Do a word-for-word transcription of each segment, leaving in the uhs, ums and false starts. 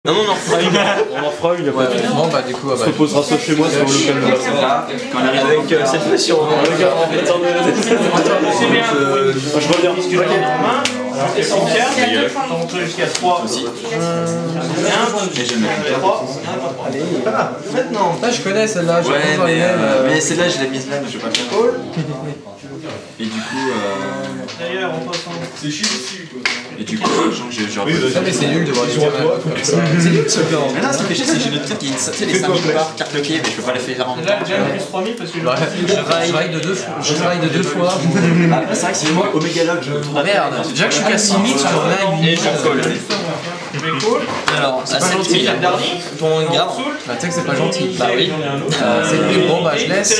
Non, non, on en fera une. On en fera une, ouais. Bon, bah, du coup, on se reposera ça chez moi sur le local de la salle. Quand on arrive avec euh, cette pression. Attendez, c'est bien. Je reviens. Et son carte, on monte jusqu'à trois aussi. Et je mets trois. Allez, maintenant. Ah, je connais celle-là. Ouais, mais, euh, mais celle-là, je l'ai mise là, mais je vais pas le faire. Et du coup. Euh... D'ailleurs, on passe en. C'est chiant dessus, quoi. Et du coup, j'ai genre. Ah, mais c'est nul de voir les caméras comme ça. C'est nul ce plan. Mais non, ce qui fait chier, c'est que j'ai notre carte qui est les cinq mille par carte bloquée, mais je peux pas la faire en même temps. Là, déjà, plus trois mille parce que je travaille de deux fois. Je travaille de deux fois. Après, c'est vrai que c'est moi, Omega Log. Ah merde, déjà que je suis qu'à six mille sur un et je colle. Je vais cool. Alors, à sept mille, ton garde. Bah, tu sais que c'est pas gentil. Bah oui. Euh, c'est plus bon, bah je laisse.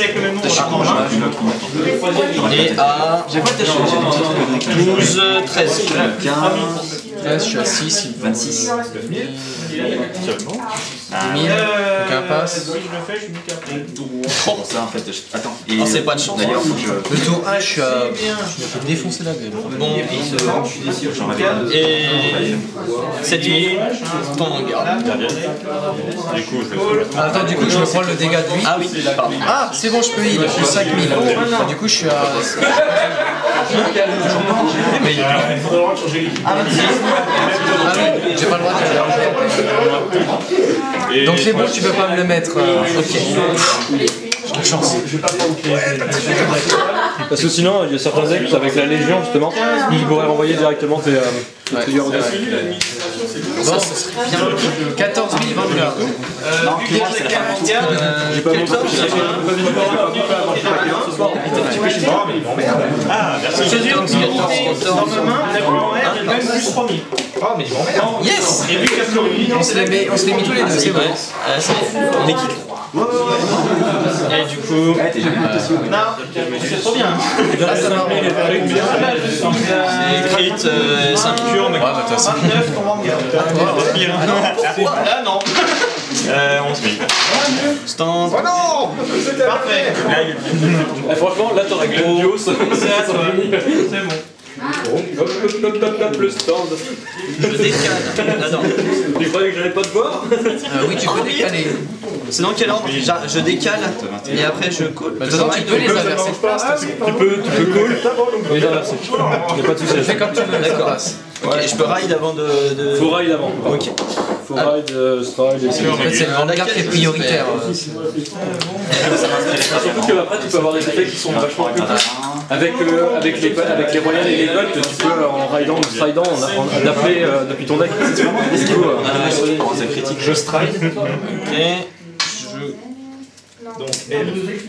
Et à douze, treize, quinze. Là, je suis à six, vingt-six. mille, donc un passe. Si je le fais, je suis mis qu'après. Pour ça, en fait, je... attends. Et oh, c'est pas de chance. D'ailleurs, faut que je. Le tour un, je suis à. Je vais défoncer la gueule. Bon, j'en avais et sept mille, ton garde. Du coup, je ah, attends, du coup, je me prends le dégât de lui. Ah oui, pardon. Ah, c'est bon, je peux heal, plus cinq mille. Du coup, je suis à. Mais il Ah oui, j'ai pas le droit de. Donc c'est bon, tu peux pas me le mettre. Ok. J'ai chance. Parce que sinon, il y a certains decks avec la Légion justement, ils pourraient renvoyer directement tes triggers au dessus. Bon, ce serait bien. quatorze mille Vanguard. Non, c'est la fin. J'ai pas montré, j'ai pas vu de ce soir. Ah, merci. Je suis dans ma main, la plus en R, j'ai quand même plus trois mille. Oh, mais je m'emmerde. Yes. Et puis quatre mille. On se les met, on se les met tous les deux, c'est bon. On est qui? Et du coup. Non, c'est trop bien. Ah, ça va. C'est crit, cinq cures, mais. Ouais, bah, de toute façon. vingt-neuf, ton Vanguard. Ah non, pourquoi? Là, non. Euh, onze mille. Stand. Oh non. Parfait. Eh, franchement, là t'aurais grandiose. C'est à toi. C'est bon. Hop, hop, hop, hop, hop, le stand. Je décale. Ah non. Tu croyais que j'allais pas te voir? Euh, oui, tu peux décaler. C'est dans quel ordre? Je décale et après je colle. Bah, de toute façon, tu peux les inverser de place. Tu peux, tu peux call et les inverser. Y'a pas de soucis. Fais comme tu veux, d'accord. ça passe. Ok, je peux ride avant de. de... Faut ride avant. Ok. Faut ride, euh, stride et En fait, c'est le Vanguard qui est prioritaire. surtout que après tu peux avoir des effets qui sont vachement plus cool. Avec, euh, avec, les, avec les royales et les golds, tu peux en ridant ou stridant d'appeler euh, depuis ton deck. Du coup, euh, je stride. Ok. Donc, elle.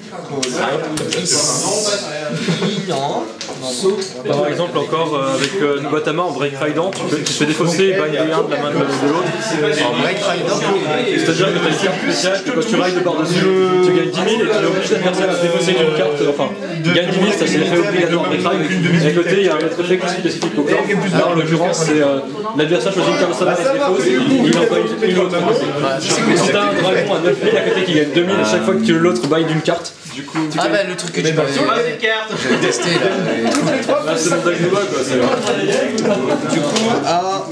Non. par exemple, encore euh, avec euh, Nubatama en break ridant, tu peux, tu fais défausser bind de l'un de la main de l'autre. En break rider. C'est-à-dire que tu as une carte spéciale que quand tu rides par-dessus, tu gagnes dix mille et tu obliges l'adversaire à se défausser d'une carte. Enfin, tu gagnes dix mille, ça c'est l'effet obligatoire break ride. Et à côté, il y a un autre effet spécifique au corps. Là, en l'occurrence, c'est euh, l'adversaire choisit une carte de sa main et se défausse, il envoie une, une autre. Si t'as un dragon à neuf mille à côté qui gagne deux mille à chaque fois que l'autre bind d'une carte. Du coup, Ah bah le truc que tu m'avais Les cartes. j'avais testé là. là, c'est mon deck de bas quoi. C'est Du coup, à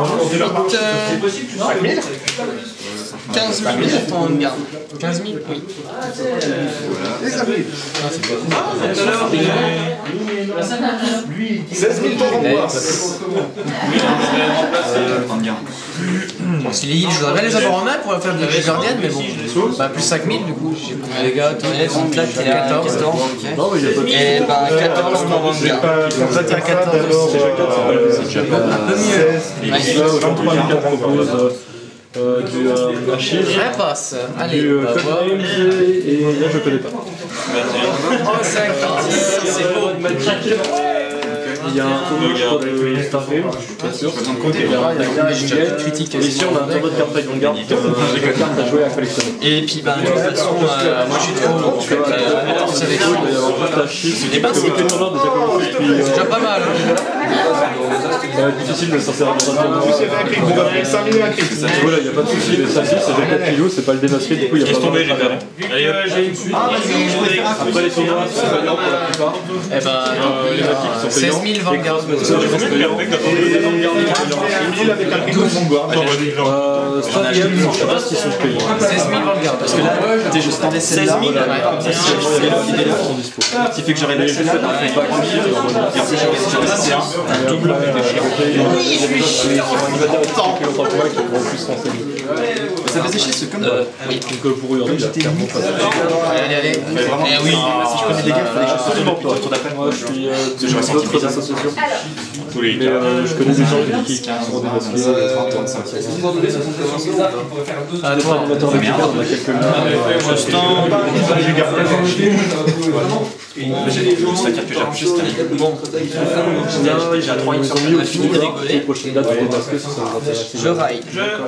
quinze mille ton garde. quinze mille. Oui. seize mille ton Vanguard. Bon, s'il est heal, je voudrais bien les avoir en main pour faire des gardiennes, mais bon. Bah plus cinq mille du coup, j'ai pris les gars, tout. Donc là t'es à quatorze. non, mais il y a pas de Et bah quatorze ton Vanguard. Donc là t'es à quatorze. c'est déjà pas Un peu mieux. Et là, aujourd'hui, Lucas propose euh, du euh, Achille, Un passe. Allez, du on euh, va voir. Codenames et, et là je connais pas. Oh, cinq, c'est beau. Magic. Il y a un tournoi je crois de Stargame, je suis pas sûr. Il y a un Gigate critique. Et ici on a un tournoi de cartes Vanguard, avec la carte à jouer à collectionner. Et puis bah de toute façon, euh, moi je suis trop. Donc euh, vous savez quoi, il va y avoir juste Achille. Et ben c'est que le tournoi déjà commencé depuis. C'est déjà pas mal. Ça va être difficile de s'en servir dans un tournoi. Il y avait un crit, vous avez cinq mille un crit. Voilà, il n'y a pas de souci, mais ça, c'est avec quatre kilos, c'est pas le démasqué, du coup, il n'y a pas de Tombé, j'ai perdu. Après les tournois, c'est payant pour la plupart. Eh ben, Euh, les maquis qui sont payants. seize mille Vanguard. mille avec un crit de Vanguard. Euh, Strat Game, je sais pas s'ils sont payants. seize mille Vanguard. Parce que là, T'es juste en seize mille. Il y a des délais qui sont dispo. Ce qui fait que j'aurais l'accès à C'est un double ça faisait chier ce comme oui. Donc pour regarder, il a clairement pas de allez, allez. Eh oui, si je connais des gars, il fallait que je absolument pas. Tour d'après, moi, je suis euh, dans d'autres associations. Tous les Mais euh, je connais des gens qui sont des masqués. Ah, Des animateurs de Giga, on a quelques-uns. Justin, c'est-à-dire que j'ai un juste un bon. J'ai à trois, ils ont mis aussi les prochaines dates pour démasquer si ça vous intéresse. Je raille.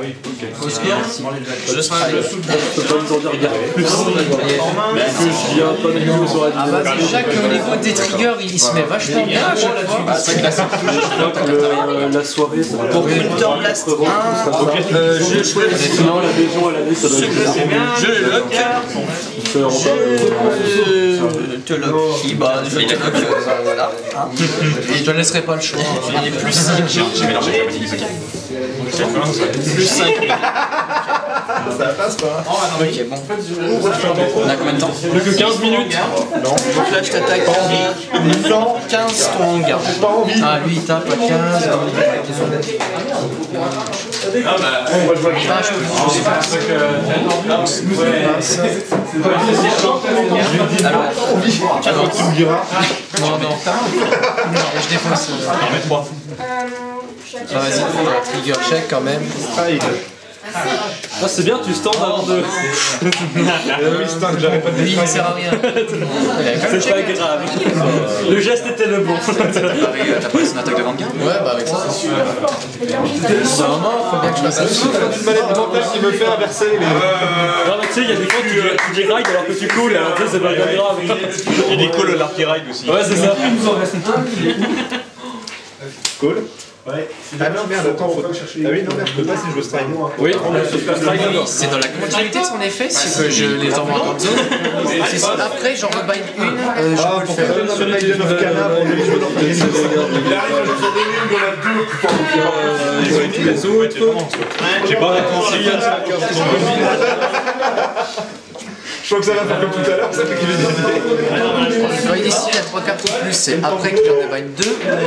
Je serai. Je peux pas vous en dire regarde plus. Parce que je viens pas de vidéo sur la Ah bah déjà que au niveau des triggers, il se met vachement bien à chaque fois. Je crois que le- la soirée, ça va Pour Winter Blast un, euh, je choisis. sinon la maison à l'année, ça doit être Je le lock. Je le Je te lock. Bah, je te lock. euh, Voilà. Hein. Et je te laisserai pas le choix. J'ai plus cinq. J'ai mélangé avec la musique, ok. Plus cinq. Ça passe pas. Ok, bon. On a combien de temps? plus que quinze minutes. Donc là, je t'attaque quinze ton garde. Ah, lui, il tape à quinze. On va jouer avec Ah, je peux. Alors, alors, tu me diras. non, non. Non, je défonce. J'en mets trois. Ah, vas-y, trigger check quand même. Ah, c'est bien, tu stands avant de. Oui, c'est un que j'arrête pas de Lui, il sert à rien. C'est pas grave. Le geste était le bon. T'as pas son attaque de Vanguard? Ouais, bah avec ça. Normalement, faut bien que je fasse ça. Une manette mentale qui me fait inverser les. Non, mais tu sais, il y a des fois tu, tu dis ride alors que tu coules, alors tu sais, c'est pas bien grave. Il y a des calls l'arty ride aussi. Ouais, c'est ça. Cool. Ouais. Ah non, merde, attends, faut pas chercher. Ah oui, non, merde, je peux pas si je veux strike. Oui, on a ce C'est dans la continuité de son effet, c'est que je les envoie en zone. C'est ça. Après, j'en rebind une, euh, je Ah, peux le pour faire. faire un Legend of Cana pour les jeux d'enfer. Il arrive à nous en donner une, il y en a deux. tous les autres. J'ai pas répondu. Je crois que ça va faire comme tout à l'heure, ça fait qu'il est décidé. Quand il décide à trois cartes ou plus, c'est après qu'il en rebind deux ou.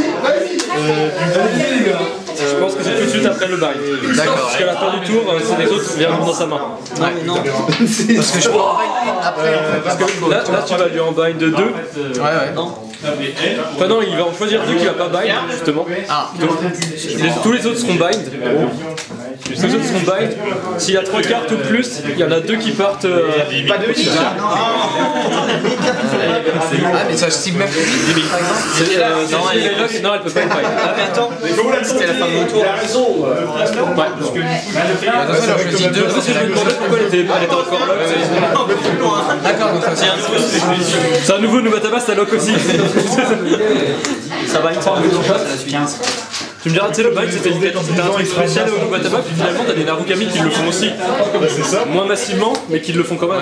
Je pense que c'est tout de suite après le bind. D'accord. Parce qu'à la fin du tour, c'est les autres viennent dans sa main. Non, mais non. Parce que je peux en bind une après en fait. Parce que là, là tu vas lui en bind deux. Ouais, ouais. Non. Enfin non, il va en choisir deux qui va pas bind, justement. Ah. Donc, les- tous les autres seront bind. Tous les autres seront bind. S'il y a trois cartes ou plus, il y en a deux qui partent. euh, Pas de hit. Ah, mais ça cible même plus vite, par exemple. c'est, euh, non, elle est lock, non, elle peut pas être bind. Ah, mais attends, c'était la fin de mon tour. Il a raison. Ouais. Attention, alors je dis deux. Parce que je me demandais pourquoi elle était, elle était encore lock. D'accord, donc ça c'est un. C'est un nouveau Nubatama, c'est lock aussi. Ça va être quinze. Tu me diras, tu sais, le bind c'était c'était un truc spécial au Nubatama, puis finalement t'as des Narukami qui le font aussi. C'est ça. Moins massivement, mais qui le font quand même.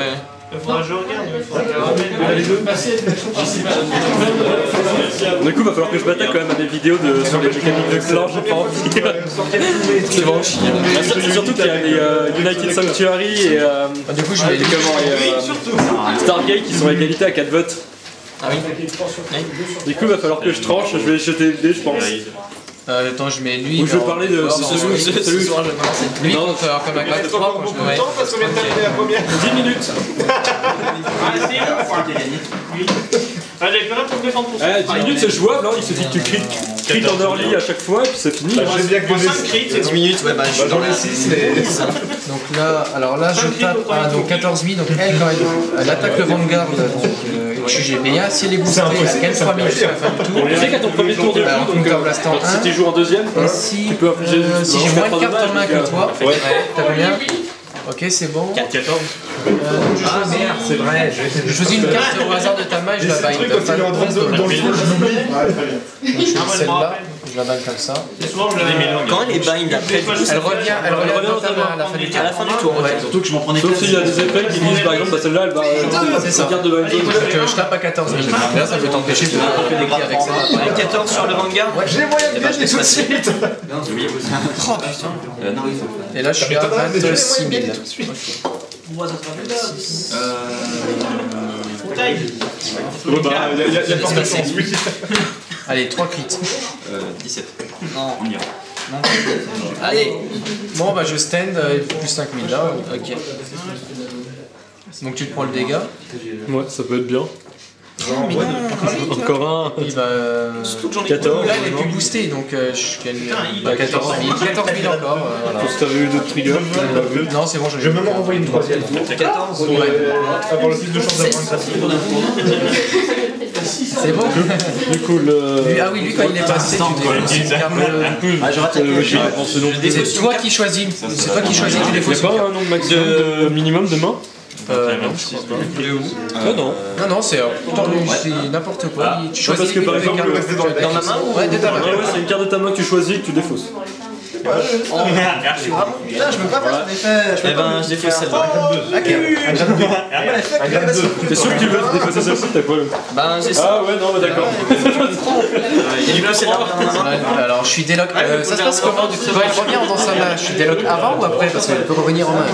Du coup, va falloir que je m'attaque quand même à des vidéos de, sur les mécaniques de clan, j'ai pas envie. C'est bon, chier. Surtout qu'il y a les euh, United Sanctuary et, euh, Du coup, je vais et comment, et, euh, Stargate qui sont à égalité à quatre votes. Ah oui. Du coup, il va falloir que je tranche, je vais jeter le dé, je pense. Euh, attends, je mets lui. Ou je vais parler de Oh, celui- celui, celui- celui, soir, je vais balancer. Lui, il va faire comme un grade trois quand je le mets. Parce qu'on vient de terminer la première. dix minutes. Allez, plus rien pour me défendre pour ça. Eh, dix minutes c'est jouable, hein. Il suffit que tu crit, crit en early à chaque fois et puis c'est fini. J'aime bien que cinq crits, c'est dix minutes, ouais, bah je suis dans les les six, mais. Donc là, alors là, je tape à donc quatorze mille, donc elle, quand elle, elle attaque le Vanguard, donc euh, je suis G B A. Si elle est boostée, elle gagne trois mille jusqu'à la fin du tour. Tu sais qu'à ton premier tour de Alors, coup, donc Counter euh, Blast en donc, si un. tu joues en deuxième, Et si, tu peux infliger euh, si j'ai moins de cartes en main que toi, Ouais. t'as combien? Ok, c'est bon. quatorze. Euh, donc je Ah choisis- merde, c'est vrai. Je choisis une carte au hasard de ta main et je la C'est bind. le truc quand il est en train de dans le jeu, je l'oublie. Je choisis celle-là, je la bind comme ça. Quand elle est bind après, du coup, Elle revient, elle revient dans ta main à la fin du à tour. la fin du tour. Ouais. Surtout que je m'en prenais Sauf plein. s'il y a des effets qui disent par exemple, bah celle-là elle va. C'est ça. Carte de Bind Zone. Donc euh, je tape à quatorze mille. Là, ça peut t'empêcher de taper des clés avec ça. Avec quatorze sur le Vanguard. J'ai moyen de Eh ben, je gagner laisse tout de passer. suite. Oh putain. Euh, non, il faut. Et là, je suis à vingt-six mille. Ouais, bah, il y a- il y a il y a forte chance, oui. Allez, trois crits. Euh, dix-sept. Non. On ira. Allez. Bon, bah je stand euh, plus cinq mille là. Ok. Donc tu te prends le dégât. Ouais, ça peut être bien. Non, mais non, encore vite. Encore un. Il va. euh, Surtout que j'en ai quatorze. Là, il est plus boosté, donc euh, je gagne bah, quatorze mille. quatorze mille encore. euh, voilà. Si t'avais eu d'autres triggers, tu l'as vu. Non, c'est bon, je Je vais même en renvoyer une troisième tour. quatorze. Pour euh, avoir le plus de chances d'avoir une classique. C'est bon. Du coup, le. Lui- ah oui, lui, quand il est passé, tu défausses une carte. Ah, je rate la Euh, j'ai pas pensé non plus. C'est toi qui choisis. C'est toi qui choisis, tu Il n'y défausses a une pas carte. un nombre maximum de minimum de mains Euh, non, je crois pas. Ah non. Non, non, c'est euh, c'est n'importe quoi. Il- Tu Ouais, choisis parce que par une des exemple, cartes rester dans le que- Dans ma main ou Ouais, de ta main. Ouais, ouais, c'est une carte de ta main que tu choisis et que tu défausses. Putain, je peux pas faire cet effet. Eh ben, je défausse celle-là. Un grade deux. T'es sûr que tu veux défausser celle-ci? T'as quoi? Ben, j'ai ça. Ah ouais, non, mais d'accord. Et du coup, c'est là dans ma main. Ouais, alors je suis déloc. Euh, ça se passe comment du coup? Il va revenir dans sa main. Je suis déloc avant ou après? Parce qu'elle peut revenir en main.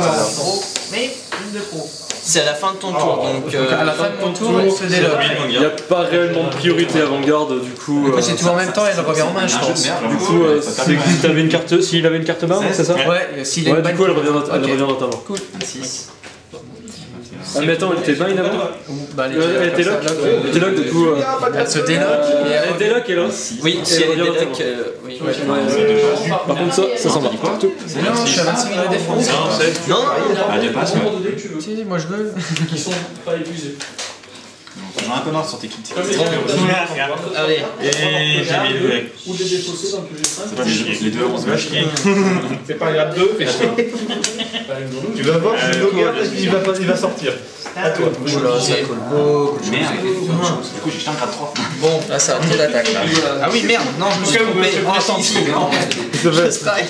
C'est à la fin de ton tour, donc. Donc à la fin de mon tour, elle se déloc. Il n'y a pas réellement de priorité avant-garde, du coup. Après, euh, c'est tout en même temps, elle revient en main, je pense. Du coup, euh, c'est que si t'avais une carte, s'il avait une carte main, c'est ça? Ouais, s'il a Ouais, une du balle. coup, elle revient dans, elle Ok. revient dans ta main. Cool. six. Ah, mais attends, elle était bind avant? Bah, elle Euh, Elle était lock? Elle était lock, du coup. euh, Elle se déloc et elle Elle était lock, elle, hein? Oui, si elle est revient dans ta déloc, main. euh, oui. Par contre, ça, ça s'en va. Tout. Non, je suis à vingt-six mille de défense. Non, Ah, deux passes, ouais. Si, moi je veux. Qui sont pas épuisés. J'en ai un peu marre sur tes kits. allez. Et j'ai mis le. Ou des défaussés dans le P G cinq. Les deux, on se va chier. C'est pas un grade deux, fais chier. Tu vas voir, je le regarde et il va pas- il va sortir. À toi. Oula, ça colle beaucoup. Merde. Du coup, j'ai jeté un grade trois. Bon, là, ça a trop d'attaque là. Ah oui, merde, non, je me suis trompé. Oh, tant pis. Je strike.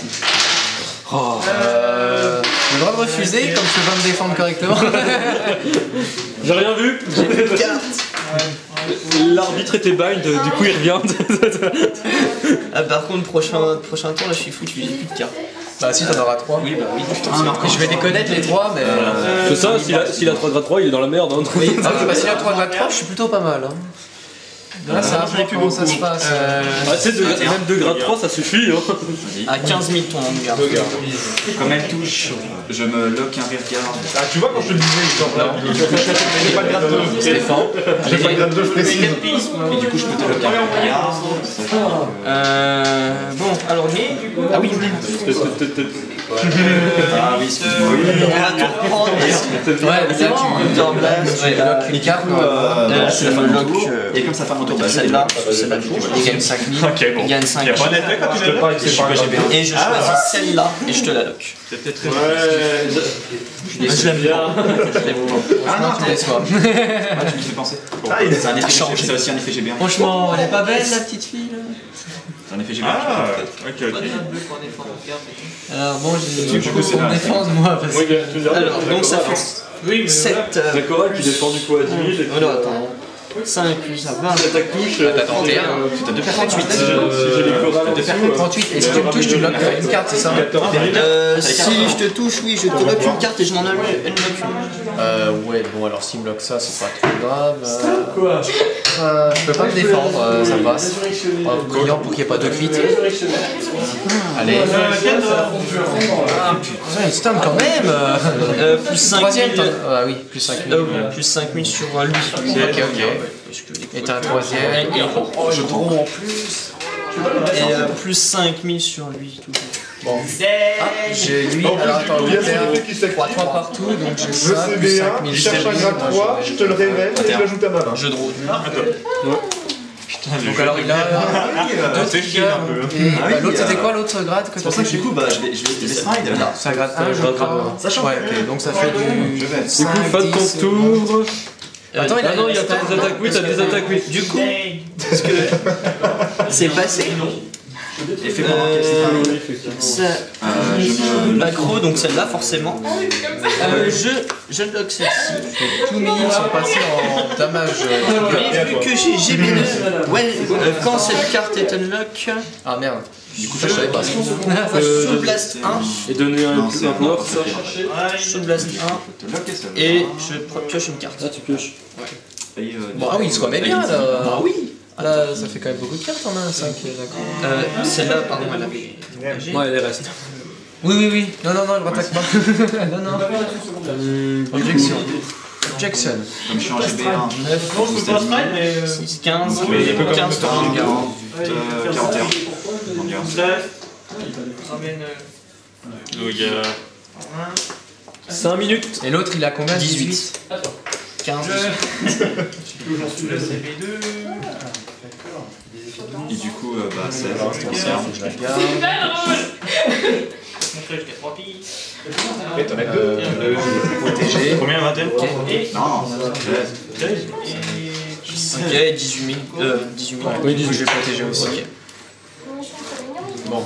Euh. J'ai le droit de refuser comme je veux me défendre correctement. J'ai rien vu. L'arbitre était bind, du coup il revient. Ah, par contre, prochain, prochain tour, là, je suis foutu, j'ai plus de cartes. Bah, si, t'en auras trois. Oui, bah oui. Je vais les connaître les trois, mais. euh, C'est ça, s'il a, s'il a trois grade trois, il est dans la merde. Hein. Oui, ah oui, bah, s'il y a trois grade trois, je suis plutôt pas mal. Hein. Là, ça va plus comment ça se passe. euh, Ah, tu sais, deux- même deux grade trois, ça suffit. Hein. À quinze mille ton hangar. Comme elle touche, je me lock un rearguard. Ah, tu vois, quand je te disais, il sort là. J'ai pas de grade deux. Stéphane. J'ai pas de grade deux, je précise. Et du coup, je peux te lock un rearguard. Euh. Bon, alors, mais. Ah oui, merde. Ah oui, excuse-moi. On va tout reprendre. Ouais, mais là, tu. Counter blast, ouais. Lock une carte. Euh, Là, c'est la fin de lock. tour. Et comme ça fait mon tour, bah, Celle-là, celle-là, il gagne cinq mille. Il gagne cinq mille. d'effet quand tu veux pas, c'est pas un grade deux. Et je choisis celle-là et je te la lock. Ouais, je l'aime bien. Ah non, tu me déçois. Ah, tu me fais penser. Ah, il est C'est un effet, c'est aussi un effet G B un. Franchement, elle est pas belle la petite fille là. C'est un effet G B un. Ah, ok, ok. Alors bon, j'ai Du du coup, coup c'est en la- défense moi parce Oui, que. tu veux dire, Alors donc ça d'accord, fait sept. La chorale qui défend du coup à dix mille. Oh non, attends. cinq plus vingt. L'attaque touche. T'as trente et un. T'as deux trente-huit. Si j'ai les chorales en dessous. trente-huit. Et si tu me touches, tu lock une carte, c'est ça? Euh, si je te touche, oui, je te lock une carte et je m'en allume une lock une. Euh, ouais, bon, alors s'il me lock ça, c'est pas trop grave. Euh, euh, je peux pas me défendre, euh, ça passe. Oh, brillant pour qu'il n'y ait pas de crit. Allez. Ah putain, il stun quand même. euh. Euh, plus cinq Troisième, mille. t'en- ah oui, plus cinq mille. Euh, oui, plus cinq mille sur lui. Ok, ok. Et t'as un troisième. Oh, je draw en plus. Et euh, plus cinq mille sur lui. Tout. Bon. Ah, j'ai lui. Alors attends, Il y a j'ai un effet qui s'active. trois partout, donc j'ai Je ça, C plus B cinq un, mille. je cherche un grade trois, je te le révèle et je l'ajoute à ma main. Je draw. Donc alors il a deux triggers. Et bah, l'autre c'était quoi l'autre grade que C'est pour ça que du coup, bah, je vais je vais stride. Non, c'est un grade un, je crois. Ça change. Ouais, ok, donc ça fait du. Du coup, pas de ton tour. Attends, il a Ah non, il y a des attaques, oui, t'as des attaques, oui. Du coup, ce que c'est passé. Et fais-moi remarquer, c'est Ça, euh, macro, donc celle-là forcément. Euh, je, je bloque celle-ci. Tous mes lignes sont passés en damage. Et vu que j'ai G B deux, ouais, euh, quand cette carte est unlock, Ah merde. Du coup, ça je savais pas. je Soul Blast un, Et donner un coup un bloc, ça. Soul Blast un, et je pioche une carte. Là, tu pioches. Bon, ah oui, il se remet bien là. Ah oui. Là, ça fait quand même beaucoup de cartes en un cinq, d'accord. Euh, celle-là, pardon, elle avait. Ouais, les restes. Oui, oui, oui. Non, non, non, je rattaque pas. Non, non. Hum, Objection. Objection. Comme je suis en G B un, Non, je peux pas stride, mais. six, quinze, quinze, quarante, quarante et un. Manga. cinq minutes. Et l'autre, il a combien? dix-huit. quinze. Et du coup, euh, bah, c'est ancien. Je la garde. Mais t'en as deux. Protégé. Combien va-t-elle? Non, Ok, dix-huit mille. Euh, dix-huit mille. Oui, dix-huit, je vais protéger aussi. Ok. Bon.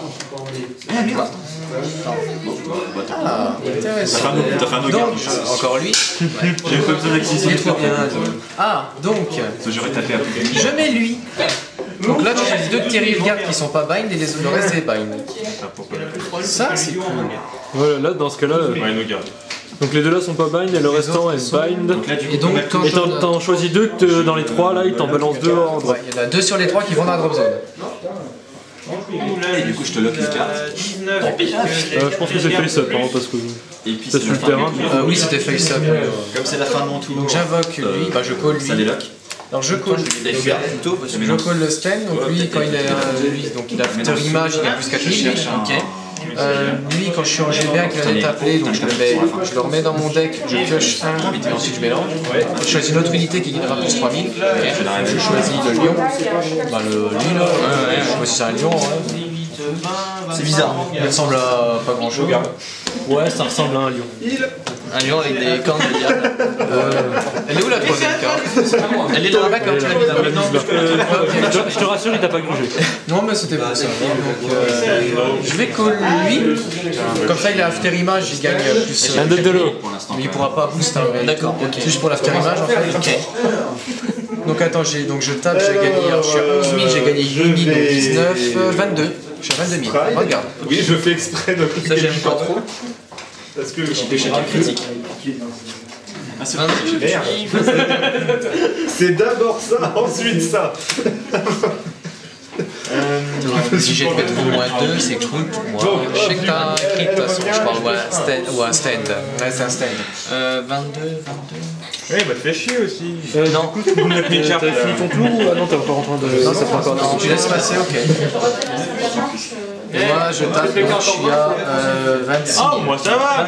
Ah, Intéressant. t'as fait un no Donc, encore lui. J'ai pas besoin d'acquisition. Il est trop bien. Ah, donc, J'aurais tapé à plus de je mets lui. Donc là, tu choisis deux de tes regards qui sont pas bind et les, le reste est bind. Ça, c'est cool. Voilà, là, dans ce cas-là. euh, Ouais, no garde. Donc les deux là sont pas bind et le restant est bind. Et donc, quand Et t'en t'en choisis deux que te- dans les trois là, il t'en balance deux en drop. ouais, il y en a deux sur les trois qui vont dans la drop zone. Et du coup, je te lock une carte. dix-neuf. Euh, je pense que c'est face up, hein, parce que Et puis, t'as c'est sur la le fin. terrain. Euh, oui, c'était face up. euh, Comme c'est la fin de mon tour. Donc j'invoque lui, bah je call Ça lui. délock. Alors je call, Plutôt, parce que je call le stand, donc lui quand il a euh, lui, donc il a Filter Image, il a plus quatre mille. Ok. Euh, lui quand je suis en G B un qu'il vient d'appeler, donc je le mets, je le remets dans mon deck, je pioche un et ensuite je mélange. Je choisis une autre unité qui gagnera plus trois mille. Je choisis le lion. Bah le lui là, je choisis un lion. Ouais. C'est bizarre. Il ressemble à pas grand chose. Ouais, ça ressemble à un lion. Un lion avec des cornes de diable. Euh, elle est où la troisième carte? Elle est là. D'accord, tu l'as mis là. Non, je, te- je te rassure, il t'a pas grugé. Non mais c'était pour ça. Donc, euh, je vais call lui. Comme ça il a after image, il gagne plus. Un deck de l'eau. Pour l'instant. Mais il pourra pas booster. D'accord, ok. C'est juste pour l'after image en fait. Ok. Donc attends, j'ai donc je tape, j'ai gagné. Alors je suis à onze mille, j'ai gagné huit mille, donc dix-neuf, euh, vingt-deux. Je suis à vingt-deux mille. Regarde. Oui, je fais exprès de Ça, j'aime pas trop. Parce que. Critique. Ah, c'est Merde. C'est d'abord ça, ensuite ça. Si j'ai de mettre au moins deux, c'est cool pour moi. Je sais que t'as un crit de toute façon, je parle ou un stand. Ou un stand. Ouais, c'est un stand. Euh, vingt-deux, vingt-deux. Oui, bah te fais chier aussi. Euh, non, t'as fini ton tour ou ah non, t'es encore en train de. Non, c'est pas encore. Non, tu laisses passer, ok. Et moi, je tape, donc je suis à euh, vingt-six Oh, mille. moi ça va.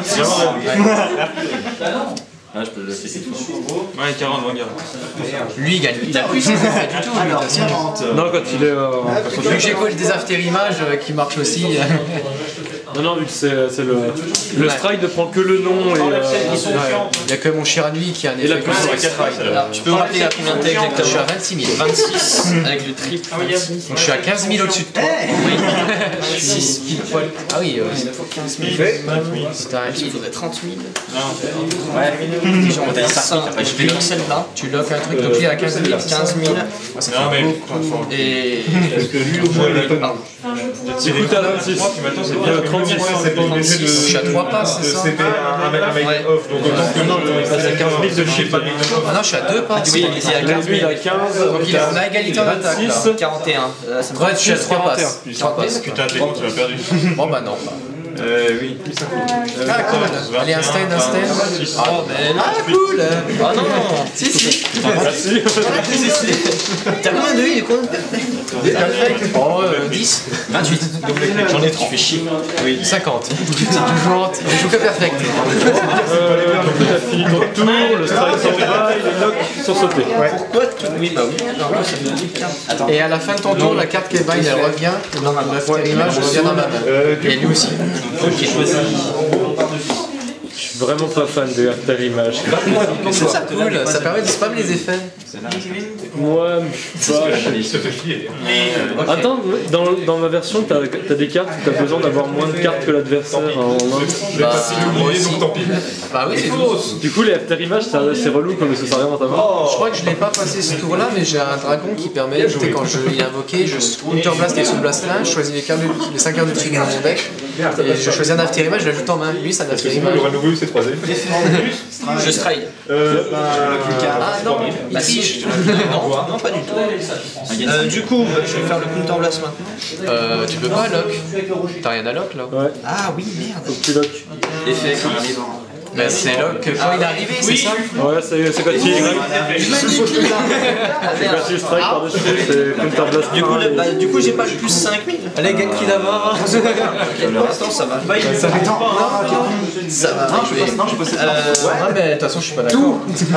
Ah, je peux le laisser cette fois. Ouais, quarante, regarde. Lui, il gagne. Il a plus, il fait du tout. lui, Alors, t'as sûr. quarante. Non, quand il est. euh, Vu que j'ai call des after images euh, qui marchent aussi. euh, Non, non, vu que c'est c'est le. Le stride ne prend que le nom et. euh, ouais. Il n'y a que mon Chiranui qui a un Et la effet plus comme sur ça. Alors, tu peux me rappeler à combien t'es Je suis à exactement? vingt-six mille. vingt-six avec le triple. vingt-six. Donc je suis à quinze mille au-dessus de toi. Oui. Je suis pile poil. Ah oui, euh, quinze mille. c'est un Il hit. faudrait trente mille. Ouais. On va ça. Je vais lock celle-là. Tu lock un truc, donc il est à quinze mille. quinze mille. Ça Non, fait mais. beaucoup. Et. Parce que lui, au moins, il est pas. Pardon. Du coup, t'as vingt-six. Maintenant, c'est bien, trente-six. C'est pas obligé de. Je suis à trois passes, de c'est ça? C P un un mec Ouais. off. Donc autant que non, il passe à quinze mille de chez pas. Ah non, je suis à deux passes. Oui, il est à quinze Lui, il a mille. quinze. Donc il est en égalité en attaque. là. quarante et un. Là, ça me Ouais, je suis à trois quarante et un. passes. trois passes. Putain, t'es con, tu m'as perdu. Bon bah non. Euh, oui. Ah, cool. Allez, un stand, un stand. Ah, ben non. Ah, cool. Ah non. Si, si. Merci. T'as combien de i et combien de perfect? Oh, euh, dix. vingt-huit. J'en ai trente. Tu fais chier. Oui. cinquante. Toujours, je joue que perfect. Euh, donc t'as fini ton tour, le strike s'en va, il est lock sur sauter. Pourquoi tout? Oui, bah oui. Et à la fin de ton tour, la carte qui est bind, elle revient dans ma image, revient dans ma main. Et lui aussi. Ok. Je suis vraiment pas fan de After Image. C'est ça cool, ça permet de spam les effets. Moi, bah, Il se fait fier. attends, dans, dans ma version, t'as as des cartes où t'as besoin d'avoir moins de cartes que l'adversaire en main. Bah, moi oublié, aussi. donc tant pis. Bah oui, c'est tout. Du coup, les After Image, c'est relou quand ça sert rien dans ta main. Je crois que je l'ai pas passé ce tour-là, mais j'ai un dragon qui permet, tu sais, quand je l'ai invoqué, je counterblast et sous-blast l'un, je choisis les, cartes de- les cinq cartes de dessus dans mon deck, et je choisis un After Image, je l'ajoute en main. Lui, c'est un After Sinon, il Image. aurait nouveau eu ses trois effets. Je stride. Euh, Ah non, il triche. Non, non, pas du tout. Euh, du coup, bah, je vais faire le counter blast maintenant. Euh, tu peux pas lock. T'as rien à lock là? Ouais, Ah oui, merde. faut que tu lock. Effet. Bah c'est lock quand il est arrivé, c'est ça? Ouais, c'est quand il quand tu strike par-dessus, c'est Counter Blast. Du coup, le- bah, du coup j'ai pas le plus cinq mille. Allez, gagne qui d'abord. Pour l'instant, ça va. Ça va. Non, je vais. Non, je possède. Euh, Ah, mais de toute façon, je suis pas d'accord. Time.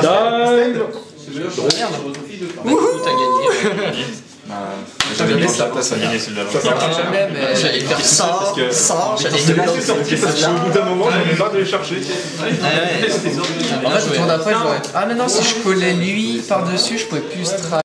Wouhou, t'as gagné. J'ai gagné ça. Ça a gagné celle d'avant. Jamais, mais j'allais faire ça, ça, j'allais te lancer. Parce qu'au bout d'un moment, j'en ai marre de les chercher. En fait, au tour d'après, j'aurais. Ah, mais non, si je collais lui par-dessus, je pouvais plus strike.